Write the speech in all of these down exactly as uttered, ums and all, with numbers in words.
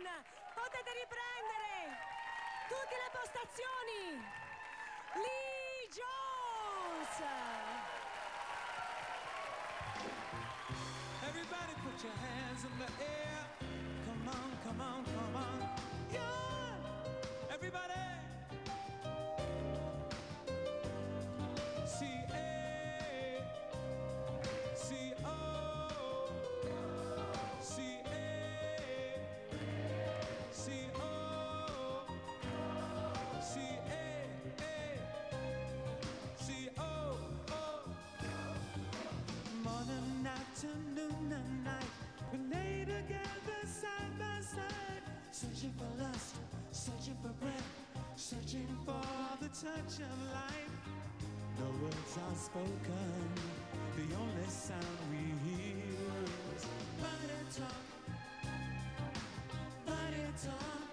Potete riprendere tutte le postazioni. Lee Jones. Everybody put your hands in the air. Come on, come on, come on. Yeah. Everybody. C A C O C A C O C A C O. Morning, afternoon, and night, we lay together side by side, searching for lust, searching for breath, searching for the touch of life. No words are spoken, the only sound we hear is body talk, body talk.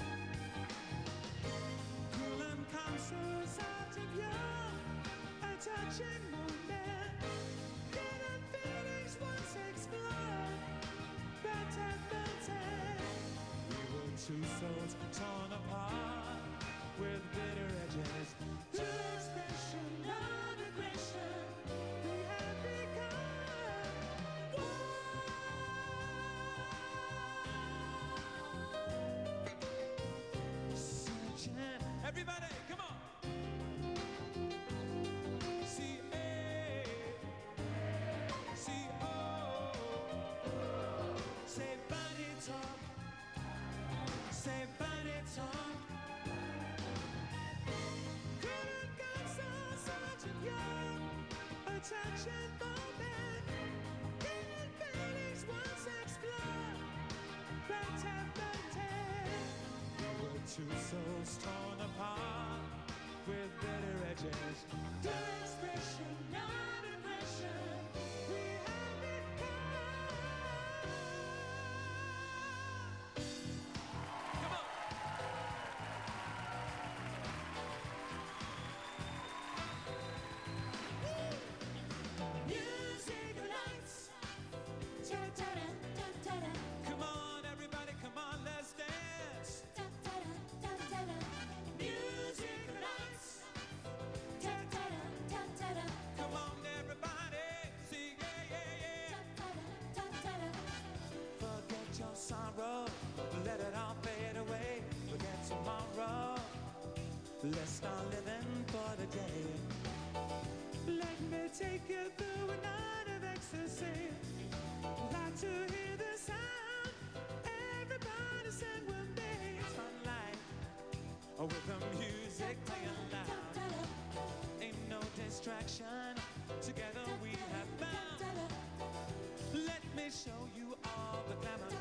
Cool and calm, so soft of you, a touching moment. Hidden feelings once explored, better, better. We were two souls torn apart with bitter edges. Two expression, no regression. We have become one. Searching. Everybody, come on. C A C O. Say body talk. Say body talk. Couldn't get so such a young, a touching moment. Hidden feelings once explored, better, better. We were two souls torn apart with bitter edges. Two expression, not aggression. We have become. Come on. Music lights. Ta-ta-da, ta-ta-da, Come on, everybody, come on, let's dance. ta-ta-da, ta-ta-da. Music lights. Ta-ta-da, ta-ta-da, Come on, everybody, sing, yeah, yeah, yeah. ta-ta-da, ta-ta-da. Forget your sorrow, let it all fade away. Forget tomorrow, let's start living for the day. Let me take you through a night of ecstasy. Like to hear the sound, everybody sing with me. Sunlight, with the music playing loud. Ta-ta-da, Ain't no distraction, together we have found. ta-ta-da, Let me show you all the glamour